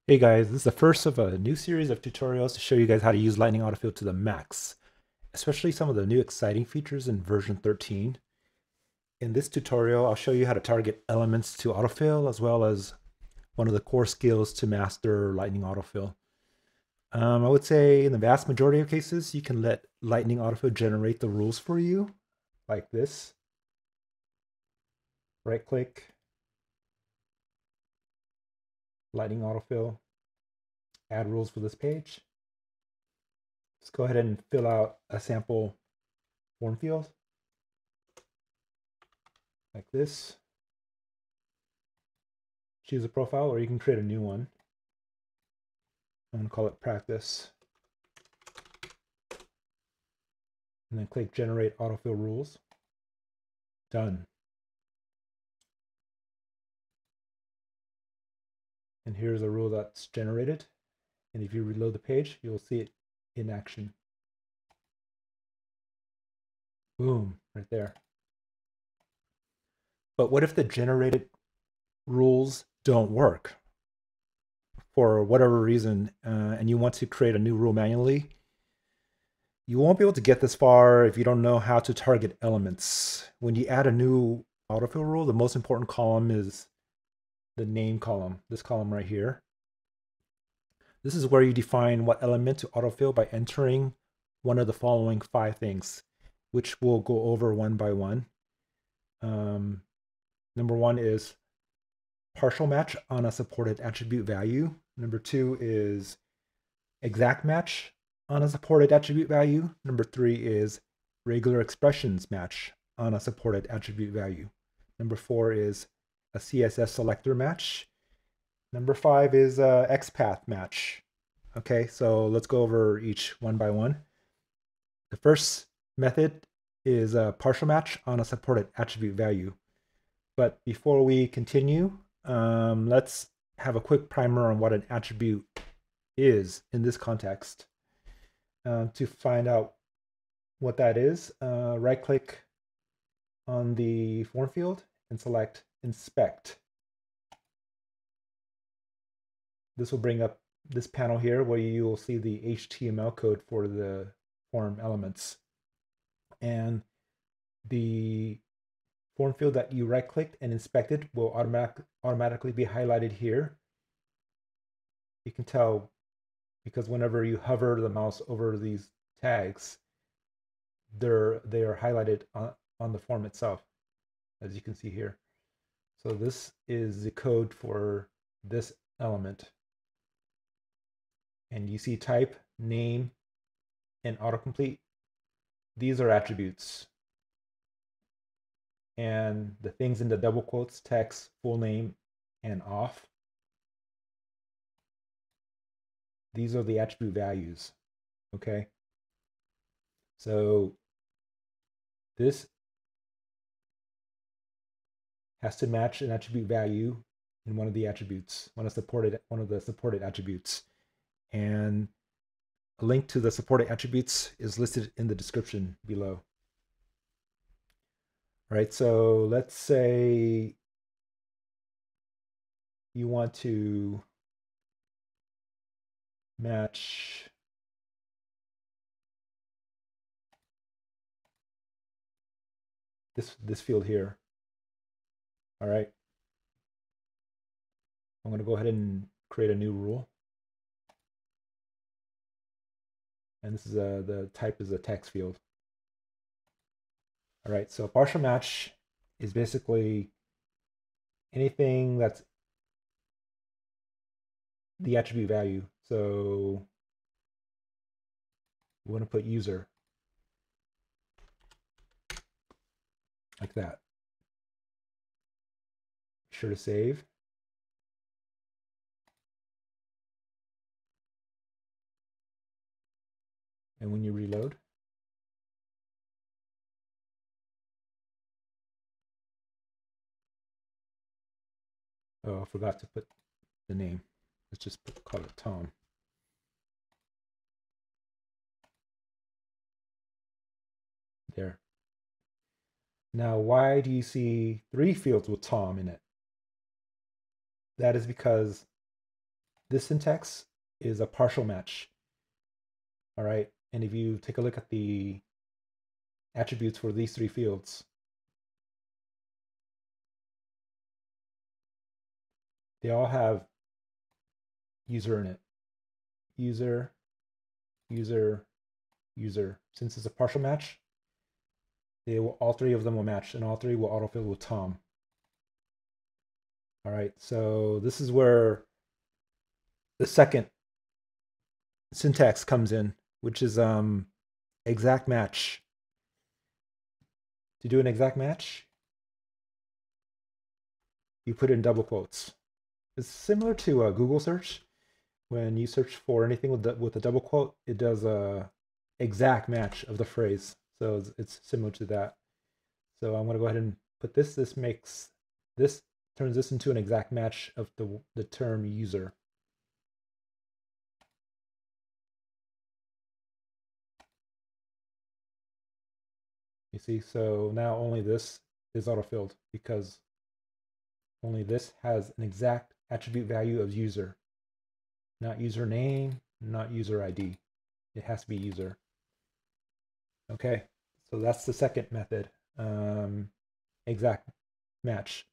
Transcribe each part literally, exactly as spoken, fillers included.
Hey guys, this is the first of a new series of tutorials to show you guys how to use Lightning Autofill to the max, especially some of the new exciting features in version thirteen. In this tutorial, I'll show you how to target elements to autofill as well as one of the core skills to master Lightning Autofill. Um, I would say in the vast majority of cases, you can let Lightning Autofill generate the rules for you, like this. Right click, Lightning Autofill, add rules for this page. Let's go ahead and fill out a sample form field like this. Choose a profile, or you can create a new one. I'm going to call it practice. And then click generate autofill rules. Done. And here's a rule that's generated. And if you reload the page, you'll see it in action. Boom, right there. But what if the generated rules don't work for whatever reason, uh, and you want to create a new rule manually? You won't be able to get this far if you don't know how to target elements. When you add a new autofill rule, the most important column is the name column, this column right here. This is where you define what element to autofill by entering one of the following five things, which we'll go over one by one. Um, number one is partial match on a supported attribute value. Number two is exact match on a supported attribute value. Number three is regular expressions match on a supported attribute value. Number four is a C S S selector match. Number five is a X path match. Okay, so let's go over each one by one. The first method is a partial match on a supported attribute value. But before we continue, um, let's have a quick primer on what an attribute is in this context. Um, to find out what that is, uh, right click on the form field and select inspect. This will bring up this panel here where you will see the H T M L code for the form elements. And the form field that you right clicked and inspected will automatic, automatically be highlighted here. You can tell because whenever you hover the mouse over these tags, they're they are highlighted on, on the form itself, as you can see here. So this is the code for this element. And you see type, name, and autocomplete. These are attributes. And the things in the double quotes, text, full name, and off, these are the attribute values. Okay. So this has to match an attribute value in one of the attributes, one of supported one of the supported attributes. And a link to the supported attributes is listed in the description below. All right, so let's say you want to match this this field here. All right. I'm going to go ahead and create a new rule. And this is a, the type is a text field. All right, so partial match is basically anything that's the attribute value. So we want to put user like that. Be sure to save. And when you reload, oh, I forgot to put the name. Let's just put, call it Tom. There. Now, why do you see three fields with Tom in it? That is because this syntax is a partial match. All right, and if you take a look at the attributes for these three fields, they all have user in it. User, user, user. Since it's a partial match, they will, all three of them will match, and all three will autofill with Tom. All right, so this is where the second syntax comes in, which is um, exact match. To do an exact match, you put in double quotes. It's similar to a Google search. When you search for anything with the, with a double quote, it does a exact match of the phrase. So it's, it's similar to that. So I'm going to go ahead and put this. This makes this turns this into an exact match of the the term user. You see, so now only this is autofilled because only this has an exact attribute value of user, not username, not user I D. It has to be user. Okay, so that's the second method, um, exact match.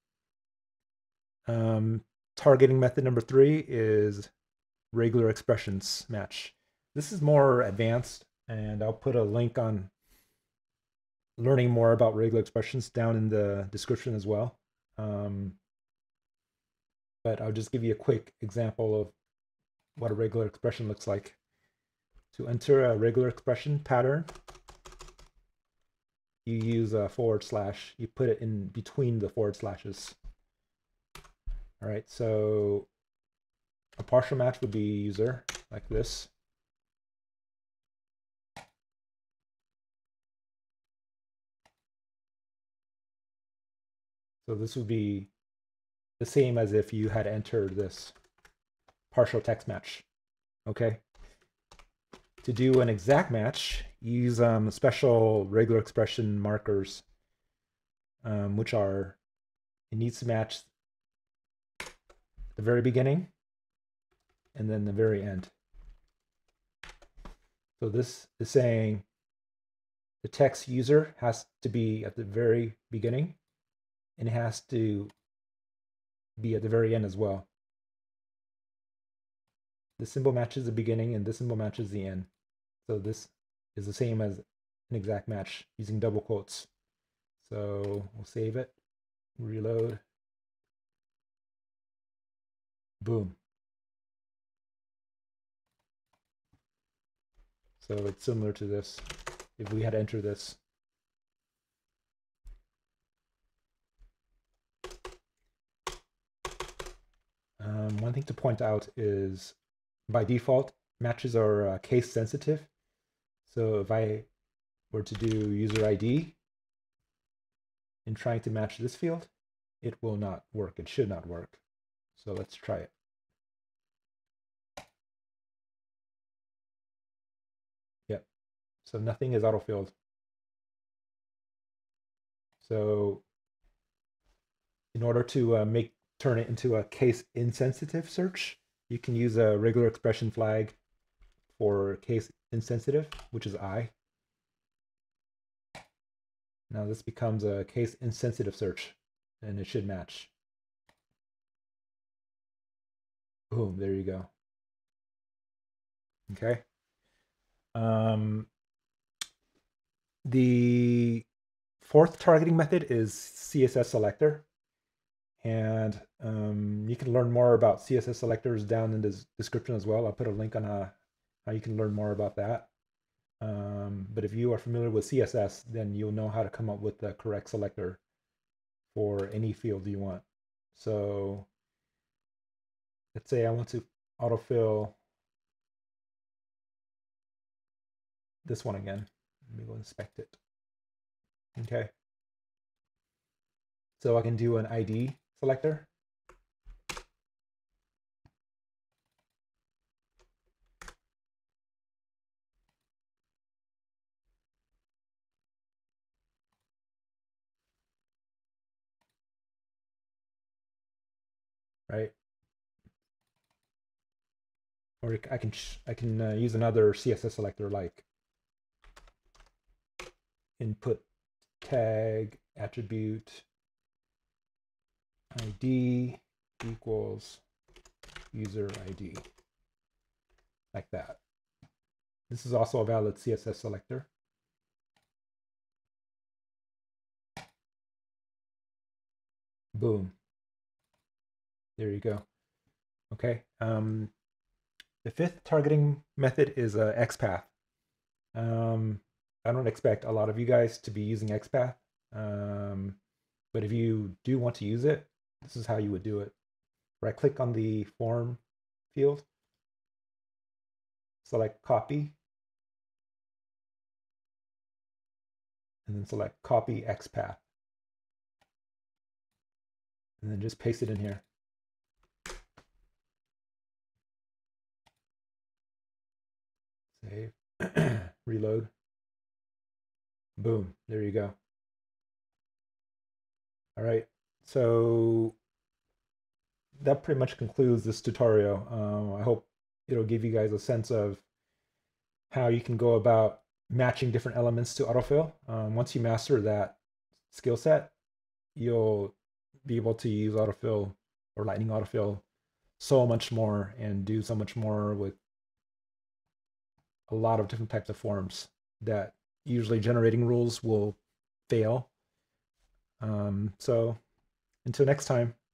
Um, targeting method number three is regular expressions match. This is more advanced, and I'll put a link on learning more about regular expressions down in the description as well. Um, but I'll just give you a quick example of what a regular expression looks like. To enter a regular expression pattern, you use a forward slash. You put it in between the forward slashes. All right, so a partial match would be user, like this. So this would be the same as if you had entered this partial text match. Okay. To do an exact match, use um, special regular expression markers, um, which are, it needs to match the very beginning and then the very end. So this is saying the text user has to be at the very beginning and it has to be at the very end as well. This symbol matches the beginning and this symbol matches the end. So this is the same as an exact match using double quotes. So we'll save it, reload, boom. So it's similar to this if we had entered this. Um, one thing to point out is by default, matches are uh, case sensitive. So if I were to do user I D in trying to match this field, it will not work. It should not work. So let's try it. Yep. So nothing is autofilled. So in order to uh, make turn it into a case insensitive search, you can use a regular expression flag for case insensitive, which is I. Now this becomes a case insensitive search, and it should match. Boom, there you go. Okay. Um, the fourth targeting method is C S S selector. And um, you can learn more about C S S selectors down in the description as well. I'll put a link on a, how you can learn more about that. Um, but if you are familiar with C S S, then you'll know how to come up with the correct selector for any field you want. So let's say I want to autofill this one again. Let me go inspect it. Okay. So I can do an I D selector. Right. or I can I can uh, use another C S S selector like input tag attribute I D equals user I D, like that. This is also a valid C S S selector. Boom. There you go. Okay. Um, the fifth targeting method is uh, X path. Um, I don't expect a lot of you guys to be using X path, um, but if you do want to use it, this is how you would do it. Right click on the form field, select copy, and then select copy X path, and then just paste it in here. Save, reload. Boom, there you go. All right, so that pretty much concludes this tutorial. Um, I hope it'll give you guys a sense of how you can go about matching different elements to autofill. Um, once you master that skill set, you'll be able to use autofill or lightning autofill so much more and do so much more with a lot of different types of forms that usually generating rules will fail. Um, so until next time.